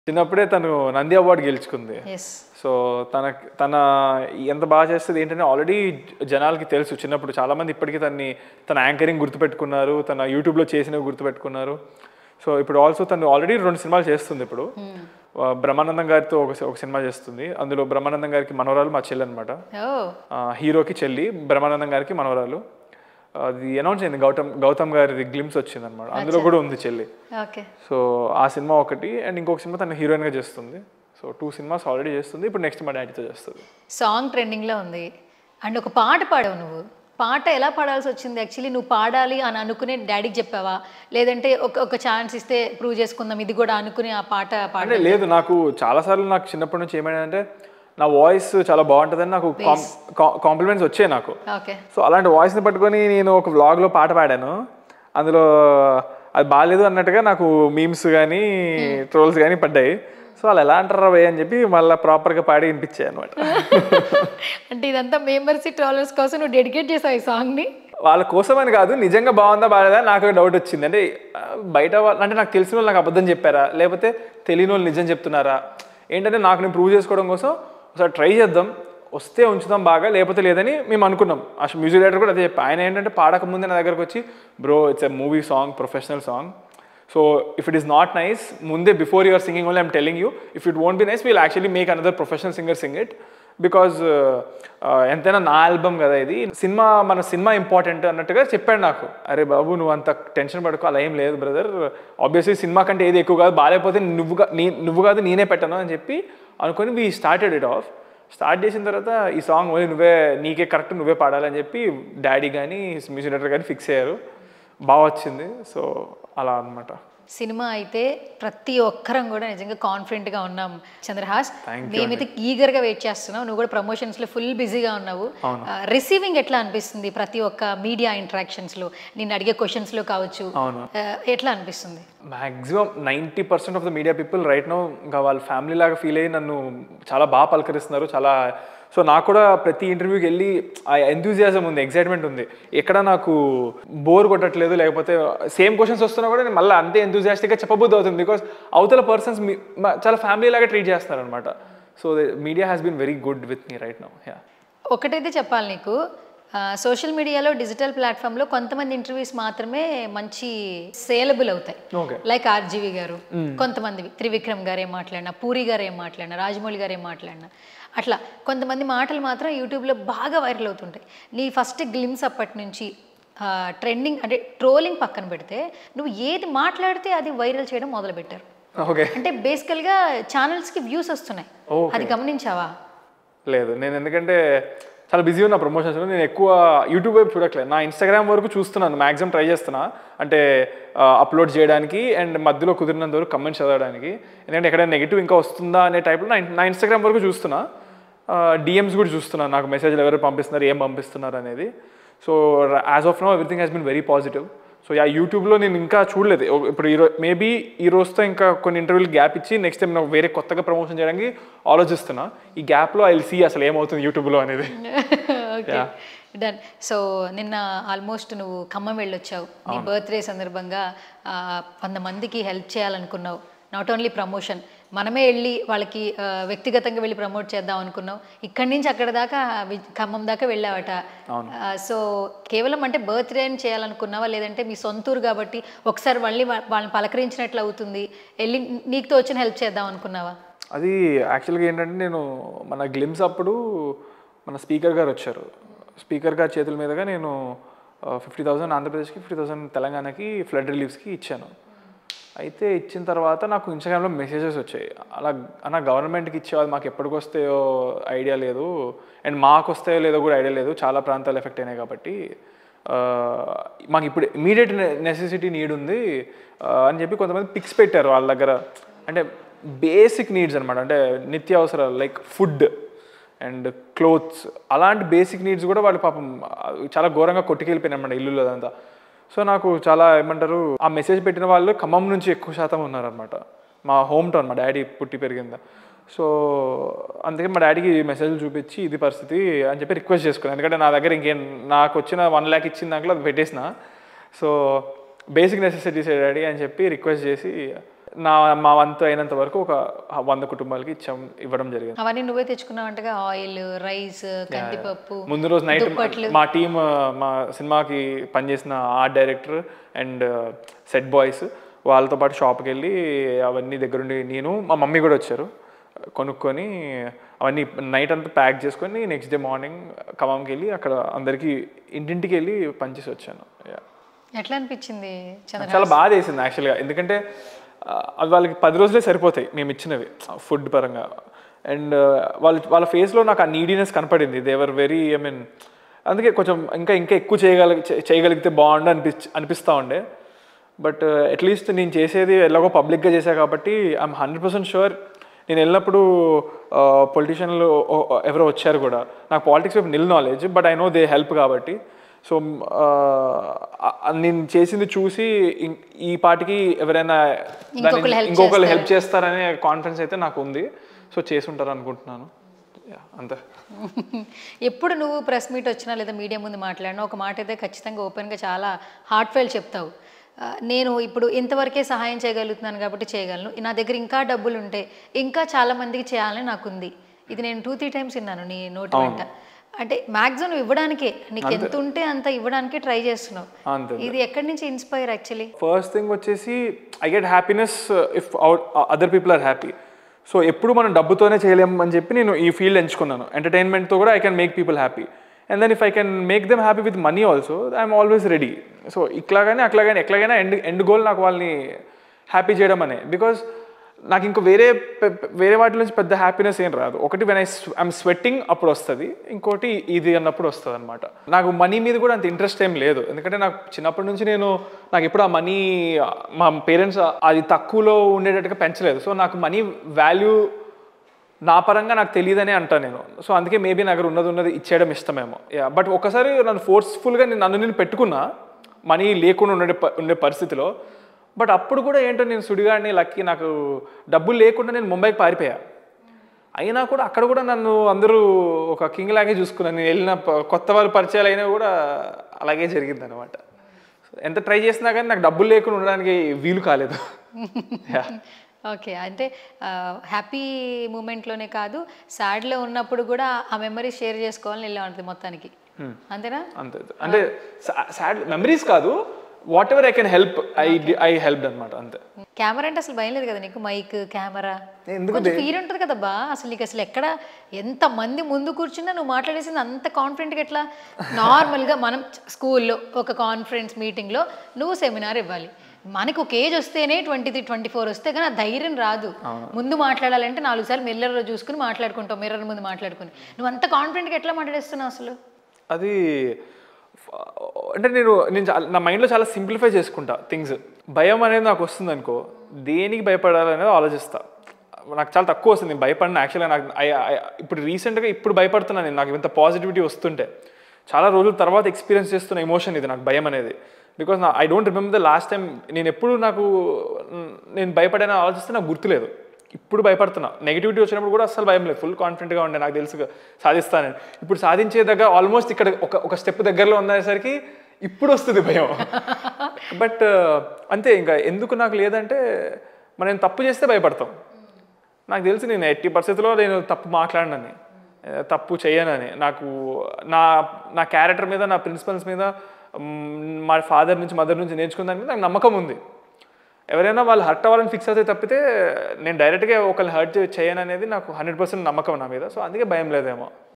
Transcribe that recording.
చిన్నప్పుడే తను నంది అవార్డు గెలుచుకుంది. సో తన ఎంత బాగా చేస్తుంది ఏంటంటే ఆల్రెడీ జనాలకి తెలుసు చిన్నప్పుడు. చాలామంది ఇప్పటికీ తన యాంకరింగ్ గుర్తుపెట్టుకున్నారు, తన యూట్యూబ్లో చేసినవి గుర్తుపెట్టుకున్నారు. సో ఇప్పుడు ఆల్సో తను ఆల్రెడీ 2 సినిమాలు చేస్తుంది. ఇప్పుడు బ్రహ్మానందం గారితో ఒక సినిమా చేస్తుంది. అందులో బ్రహ్మానందం గారికి మనవరాలు మా చెల్లి అనమాట. హీరోకి చెల్లి, బ్రహ్మానందం గారికి మనవరాలు. అది అనౌన్స్ అయింది, గౌతమ్ గారి గ్లిమ్స్ వచ్చింది అనమాట. అందులో కూడా ఉంది చెల్లి. సో ఆ సినిమా ఒకటి, అండ్ ఇంకొక సినిమా తను హీరోయిన్గా చేస్తుంది. సో 2 సినిమాస్ ఆల్రెడీ చేస్తుంది. ఇప్పుడు నెక్స్ట్ మా డాడీతో చేస్తుంది. సాంగ్ ట్రెండింగ్లో ఉంది అండ్ ఒక పాట పాడావు నువ్వు. పాట ఎలా పాడాల్సి వచ్చింది? యాక్చువల్లీ నువ్వు పాడాలి అని అనుకునే డాడీకి చెప్పావా, లేదంటే ఒక ఛాన్స్ ఇస్తే ప్రూవ్ చేసుకుందాం ఇది కూడా అనుకుని ఆ పాట పాడే? లేదు, నాకు చాలాసార్లు నాకు చిన్నప్పటి నుంచి ఏమైందంటే నా వాయిస్ చాలా బాగుంటుందని నాకు కాంప్లిమెంట్స్ వచ్చాయి నాకు. సో అలాంటి వాయిస్ని పట్టుకొని నేను ఒక వ్లాగ్లో పాట పాడాను. అందులో అది బాగాలేదు అన్నట్టుగా నాకు మీమ్స్ కానీ ట్రోల్స్ కానీ పడ్డాయి. సో వాళ్ళు ఎలా అంటారా భయ్ అని చెప్పి మళ్ళీ ప్రాపర్గా పాడి వినిపించాయి అనమాట. అంటే ఇదంతా మెంబర్స్ ట్రోలర్స్ కోసం నువ్వు డెడికేట్ చేసావు ఈ సాంగ్ని? వాళ్ళ కోసం అని కాదు, నిజంగా బాగుందా బాగాలేదా నాకు డౌట్ వచ్చింది. అంటే బయట అంటే నాకు తెలిసిన వాళ్ళు నాకు అబద్ధం చెప్పారా, లేకపోతే తెలియని వాళ్ళు నిజం చెప్తున్నారా ఏంటంటే నాకు నేను ప్రూవ్ చేసుకోవడం కోసం ఒకసారి ట్రై చేద్దాం, వస్తే ఉంచుదాం బాగా, లేకపోతే లేదని మేము అనుకున్నాం. అసలు మ్యూజిక్ డైరెక్టర్ కూడా అదే చెప్పి, ఆయన ఏంటంటే పాడకముందే నా దగ్గరకు వచ్చి bro it's a movie song, professional song, so if it is not nice ముందే before your singing only I'm telling you, if it won't be nice we'll actually make another professional singer sing it, because ఎంతైనా నా album కదా ఇది, మన cinema important అన్నట్టుగా చెప్పాడు నాకు. అరే బాబు నువ్వు అంత టెన్షన్ పడుకో, అలా ఏం లేదు బ్రదర్, ఆబ్వియస్లీ సినిమా కంటే ఏది ఎక్కువ కాదు, బాగాలేకపోతే నువ్వు కాదు నేనే పెట్టను అని చెప్పి అనుకొని we started it off. Start చేసిన తర్వాత ఈ సాంగ్ ఓన్లీ నీకే కరెక్ట్ నువ్వే పాడాలని చెప్పి డాడీ కానీ మ్యూజిక్ డైరెక్టర్ కానీ ఫిక్స్ అయ్యారు. బాగా వచ్చింది. సో అలా అనమాట. సినిమా అయితే ప్రతి ఒక్కరం కూడా నిజంగా కాన్ఫిడెంట్గా ఉన్నాం చంద్రహాస్. మేమైతే ఈగర్గా వెయిట్ చేస్తున్నాం. నువ్వు కూడా ప్రమోషన్స్లో ఫుల్ బిజీగా ఉన్నావు. రిసీవింగ్ ఎట్లా అనిపిస్తుంది ప్రతి ఒక్క మీడియా ఇంటరాక్షన్స్లో, నేను అడిగే క్వశ్చన్స్లో కావచ్చు, ఎట్లా అనిపిస్తుంది? Maximum 90% of the media people right no ఇంకా వాళ్ళ ఫ్యామిలీ లాగా ఫీల్ అయ్యి నన్ను చాలా బాగా పలకరిస్తున్నారు. చాలా సో నాకు కూడా ప్రతి ఇంటర్వ్యూకి వెళ్ళి ఆ ఎంతూజియాజం ఉంది, ఎక్సైట్మెంట్ ఉంది, ఎక్కడ నాకు బోర్ కొట్టట్లేదు, లేకపోతే సేమ్ క్వశ్చన్స్ వస్తున్నా కూడా నేను మళ్ళీ అంతే ఎంతూజియాస్టిక్గా చెప్పబుద్ధి అవుతుంది, బికాస్ అవతల పర్సన్స్ చాలా ఫ్యామిలీ లాగా ట్రీట్ చేస్తున్నారు అనమాట. So media has been very good with me right now. ఒకటైతే చెప్పాలి నీకు, సోషల్ మీడియాలో డిజిటల్ ప్లాట్ఫామ్లో కొంతమంది ఇంటర్వ్యూస్ మాత్రమే మంచి సేలబుల్ అవుతాయి. లైక్ ఆర్జీవి గారు, కొంతమంది త్రివిక్రమ్ గారు ఏం మాట్లాడినా, పూరి గారు ఏం మాట్లాడినా, రాజమౌళి గారు ఏం మాట్లాడినా, అట్లా కొంతమంది మాటలు మాత్రం యూట్యూబ్లో బాగా వైరల్ అవుతుంటాయి. నీ ఫస్ట్ గ్లిమ్స్ అప్పటి నుంచి ట్రెండింగ్ అంటే ట్రోలింగ్ పక్కన పెడితే నువ్వు ఏది మాట్లాడితే అది వైరల్ చేయడం మొదలుపెట్టారు. అంటే బేసికల్గా ఛానల్స్కి వ్యూస్ వస్తున్నాయి, అది గమనించావా? లేదు, నేను ఎందుకంటే చాలా బిజీ ఉన్న ప్రమోషన్స్, నేను ఎక్కువ యూట్యూబ్ వైపు చూడట్లేదు. నా ఇన్స్టాగ్రామ్ వరకు చూస్తున్నాను, మ్యాక్సిమం ట్రై చేస్తున్నా అంటే అప్లోడ్ చేయడానికి అండ్ మధ్యలో కుదిరినంత వరకు కమెంట్స్ చదవడానికి. ఎందుకంటే ఎక్కడైనా నెగిటివ్ ఇంకా వస్తుందా అనే టైప్లో నా ఇన్స్టాగ్రామ్ వరకు చూస్తున్నా. డిఎమ్స్ కూడా చూస్తున్నాను, నాకు మెసేజ్లు ఎవరు పంపిస్తున్నారు, ఏం పంపిస్తున్నారు అనేది. So as of now everything has been very positive. So యూట్యూబ్లో నేను ఇంకా చూడలేదు. ఇప్పుడు మేబీ ఈ రోజుతో ఇంకా కొన్ని ఇంటర్వ్యూలు గ్యాప్ ఇచ్చి నెక్స్ట్ టైం నాకు వేరే కొత్తగా ప్రమోషన్ చేయడానికి ఆలోచిస్తున్నా. ఈ గ్యాప్లో ఐ విల్ సీ అసలు ఏమవుతుంది యూట్యూబ్లో అనేది. డన్. సో నిన్న ఆల్మోస్ట్ నువ్వు ఖమ్మం వెళ్ళొచ్చావు, నీ బర్త్డే సందర్భంగా 100 మందికి హెల్ప్ చేయాలనుకున్నావు. నాట్ ఓన్లీ ప్రమోషన్, మనమే వెళ్ళి వాళ్ళకి వ్యక్తిగతంగా వెళ్ళి ప్రమోట్ చేద్దాం అనుకున్నావు. ఇక్కడి నుంచి అక్కడ దాకా ఖమ్మం దాకా వెళ్ళావట. సో కేవలం అంటే బర్త్డేని చేయాలనుకున్నావా, లేదంటే మీ సొంతూరు కాబట్టి ఒకసారి మళ్ళీ వాళ్ళని పలకరించినట్లు అవుతుంది, వెళ్ళి నీకుతో వచ్చిన హెల్ప్ చేద్దాం అనుకున్నావా? అది యాక్చువల్గా ఏంటంటే నేను మన గ్లిమ్స్ అప్పుడు మన స్పీకర్ గారు వచ్చారు. స్పీకర్ గారి చేతుల మీదుగా నేను 50,000 ఆంధ్రప్రదేశ్కి, 50,000 తెలంగాణకి ఫ్లడ్ రిలీఫ్స్కి ఇచ్చాను. అయితే ఇచ్చిన తర్వాత నాకు ఇన్స్టాగ్రామ్లో మెసేజెస్ వచ్చాయి, అలా గవర్నమెంట్కి ఇచ్చేవాళ్ళు మాకు ఎప్పటికి వస్తాయో ఐడియా లేదు, అండ్ మాకు వస్తాయో లేదో కూడా ఐడియా లేదు, చాలా ప్రాంతాలు ఎఫెక్ట్ అయినాయి కాబట్టి మాకు ఇప్పుడు ఇమీడియట్ నెసెసిటీ నీడ్ ఉంది అని చెప్పి కొంతమంది పిక్స్ పెట్టారు వాళ్ళ దగ్గర. అంటే బేసిక్ నీడ్స్ అనమాట, అంటే నిత్యావసరాలు లైక్ ఫుడ్ అండ్ క్లోత్స్, అలాంటి బేసిక్ నీడ్స్ కూడా వాళ్ళు పాపం చాలా ఘోరంగా కొట్టుకెళ్ళిపోయినాయి అన్నమాట ఇల్లులో అదంతా. సో నాకు చాలా ఏమంటారు, ఆ మెసేజ్ పెట్టిన వాళ్ళు ఖమ్మం నుంచి ఎక్కువ శాతం ఉన్నారనమాట. మా హోమ్ టౌన్, మా డాడీ పుట్టి పెరిగిందా. సో అందుకే మా డాడీకి మెసేజ్లు చూపించి ఇది పరిస్థితి అని చెప్పి రిక్వెస్ట్ చేసుకున్నాను. ఎందుకంటే నా దగ్గర ఇంకేం, నాకు వచ్చిన 1 lakh ఇచ్చిన దాంట్లో అది పెట్టేసిన. సో బేసిక్ నెసెసిటీస్ డాడీ అని చెప్పి రిక్వెస్ట్ చేసి మా వంతు అయినంత వరకు ఒక 100 కుటుంబాలకి ఇవ్వడం జరిగింది. అవన్నీ నువ్వే తెచ్చుకున్నావంటగా, ఆయిల్, రైస్, కందిపప్పు, ముందు రోజు నైట్ మా టీం, మా సినిమాకి పనిచేసిన art director and set boys వాళ్ళతో పాటు షాప్కి వెళ్ళి అవన్నీ దగ్గరుండి నేను మా మమ్మీ కూడా వచ్చారు, కొనుక్కొని అవన్నీ నైట్ అంతా ప్యాక్ చేసుకొని నెక్స్ట్ డే మార్నింగ్ ఖమ్మంకి వెళ్ళి అక్కడ అందరికీ ఇంటింటికి వెళ్ళి పనిచేసి వచ్చాను. ఎట్లా అనిపించింది? చాలా బాగా వేసింది యాక్చువల్గా, ఎందుకంటే అవి వాళ్ళకి 10 రోజులే సరిపోతాయి మేము ఇచ్చినవి ఫుడ్ పరంగా. అండ్ వాళ్ళ ఫేస్లో నాకు ఆ నీడీనెస్ కనపడింది. దేవర్ వెరీ అందుకే కొంచెం ఇంకా ఎక్కువ చేయగలిగితే బాగుండు అనిపిస్తూ ఉండే. బట్ అట్లీస్ట్ నేను చేసేది ఎలాగో పబ్లిక్గా చేశా కాబట్టి ఐఎమ్ 100% షూర్. నేను వెళ్ళినప్పుడు పొలిటీషియన్లు ఎవరో వచ్చారు కూడా, నాకు పాలిటిక్స్ వైపు nil knowledge, but I know they help కాబట్టి. సో నేను చేసింది చూసి ఈ పార్టీకి ఎవరైనా ఇంకొకరు హెల్ప్ చేస్తారనే కాన్ఫిడెన్స్ అయితే నాకు ఉంది. సో చేసి ఉంటారు అనుకుంటున్నాను. అంతే. ఎప్పుడు నువ్వు ప్రెస్ మీట్ వచ్చినా లేదా మీడియా ముందు మాట్లాడినా ఒక మాట అయితే ఖచ్చితంగా ఓపెన్గా చాలా హార్ట్ ఫెయిల్ చెప్తావు. నేను ఇప్పుడు ఇంతవరకే సహాయం చేయగలుగుతున్నాను కాబట్టి చేయగలను, నా దగ్గర ఇంకా డబ్బులు ఉంటే ఇంకా చాలా మందికి చేయాలని నాకుంది. ఇది నేను 2-3 టైమ్స్ విన్నాను నీ నోటి వెంట. అంటే మ్యాక్సిమం ఇవ్వడానికే, నీకు ఎంత ఉంటే అంత ఇవ్వడానికి ట్రై చేస్తున్నావు. ఇది ఎక్కడి నుంచి ఇన్స్పైర్ యాక్చువల్లీ? ఫస్ట్ థింగ్ వచ్చేసి I get happiness if other people are happy. So ఎప్పుడు మనం డబ్బుతోనే చేయలేము అని చెప్పి నేను ఈ ఫీల్డ్ ఎంచుకున్నాను. ఎంటర్టైన్మెంట్తో కూడా I can make people happy. And then if I can make them happy with money also, I'm always ready. So ఇట్లాగానే అట్లాగానే ఎట్లాగైనా ఎండ్ గోల్ నాకు వాళ్ళని హ్యాపీ చేయడం అనే. బికాజ్ నాకు ఇంకో వేరే వాటి నుంచి పెద్ద హ్యాపీనెస్ ఏం రాదు. ఒకటి వెన్ ఐఎమ్ స్వెట్టింగ్ అప్పుడు వస్తుంది, ఇంకోటి ఇది అన్నప్పుడు వస్తుంది అనమాట. నాకు మనీ మీద కూడా అంత ఇంట్రెస్ట్ ఏం లేదు, ఎందుకంటే నాకు చిన్నప్పటి నుంచి నాకు ఎప్పుడు ఆ మనీ మా పేరెంట్స్ అది తక్కువలో ఉండేటట్టుగా పెంచలేదు. సో నాకు మనీ వాల్యూ నా పరంగా నాకు తెలియదనే అంటాను నేను. సో అందుకే మేబీ నాకు ఉన్నది ఇచ్చేయడం ఇష్టమేమో. బట్ ఒకసారి నన్ను ఫోర్స్ఫుల్గా నేను పెట్టుకున్నా మనీ లేకుండా ఉండే పరిస్థితిలో. బట్ అప్పుడు కూడా ఏంటో నేను సుడిగాడిని, లక్కీ నాకు డబ్బులు లేకుండా నేను ముంబైకి పారిపోయా. అయినా కూడా అక్కడ కూడా నన్ను అందరూ ఒక కింగ్ లాగే చూసుకున్నాను. నేను వెళ్ళిన కొత్త వాళ్ళు పరిచయాలు అయినా కూడా అలాగే జరిగింది అనమాట. ఎంత ట్రై చేసినా కానీ నాకు డబ్బులు లేకుండా ఉండడానికి వీలు కాలేదు. ఓకే, అంటే హ్యాపీ మూమెంట్లోనే కాదు, సాడ్లో ఉన్నప్పుడు కూడా ఆ మెమరీస్ షేర్ చేసుకోవాలని వెళ్ళామంటుంది మొత్తానికి, అంతేనా? అంతే. అంటే సాడ్ మెమరీస్ కాదు, whatever I can help I help అనమాట, అంతే. కెమెరా అంటే అసలు భయం లేదు కదా నీకు? మైక్, కెమెరా కొంచెం ఫీల్ ఉంటుంది కదా బా. అసలు నీకు అసలు ఎక్కడ ఎంత మంది ముందు కూర్చున్నా నువ్వు మాట్లాడేసింది అంత కాన్ఫిడెంట్గా ఎట్లా? నార్మల్గా మనం స్కూల్లో ఒక కాన్ఫరెన్స్ మీటింగ్లో నువ్వు సెమినార్ ఇవ్వాలి, మనకు ఒక ఏజ్ వస్తేనే 23-24 వస్తే కానీ ఆ ధైర్యం రాదు. ముందు మాట్లాడాలంటే 4 సార్లు మిర్రర్లో చూసుకుని మాట్లాడుకుంటావు, మిర్రర్ ముందు మాట్లాడుకుని. నువ్వు అంత కాన్ఫిడెంట్గా ఎట్లా మాట్లాడేస్తున్నావు అసలు? అది అంటే నేను నా మైండ్లో చాలా సింప్లిఫై చేసుకుంటా థింగ్స్. భయం అనేది నాకు వస్తుంది అనుకో, దేనికి భయపడాలనేది ఆలోచిస్తా. నాకు చాలా తక్కువ వస్తుంది, నేను భయపడిన యాక్చువల్గా. నాకు ఇప్పుడు రీసెంట్గా ఇప్పుడు నేను నాకు ఇంత పాజిటివిటీ వస్తుంటే చాలా రోజుల తర్వాత ఎక్స్పీరియన్స్ చేస్తున్న ఎమోషన్ ఇది, నాకు భయం అనేది. Because I don't remember the last time నేను ఎప్పుడు నేను భయపడాను ఆలోచిస్తే నాకు గుర్తులేదు. ఇప్పుడు భయపడుతున్నా. నెగిటివిటీ వచ్చినప్పుడు కూడా అస్సలు భయం లేదు, ఫుల్ కాన్ఫిడెంట్గా ఉండే, నాకు తెలుసు సాధిస్తానని. ఇప్పుడు సాధించే దగ్గర ఆల్మోస్ట్ ఇక్కడ ఒక స్టెప్ దగ్గరలో ఉండేసరికి ఇప్పుడు వస్తుంది భయం. బట్ అంతే, ఇంకా ఎందుకు నాకు లేదంటే మనం తప్పు చేస్తే భయపడతాం. నాకు తెలిసి నేను 80% నేను తప్పు మాట్లాడనని, తప్పు చేయనని, నాకు నా క్యారెక్టర్ మీద, నా ప్రిన్సిపల్స్ మీద, మా ఫాదర్ నుంచి మదర్ నుంచి నేర్చుకున్న దాని మీద నాకు నమ్మకం ఉంది. ఎవరైనా వాళ్ళు హర్ట్ అవ్వాలని ఫిక్స్ అయితే తప్పితే నేను డైరెక్ట్గా ఒకరిని హర్ట్ చేయను అనేది నాకు 100% నమ్మకం నా మీద. సో అందుకే భయం లేదేమో.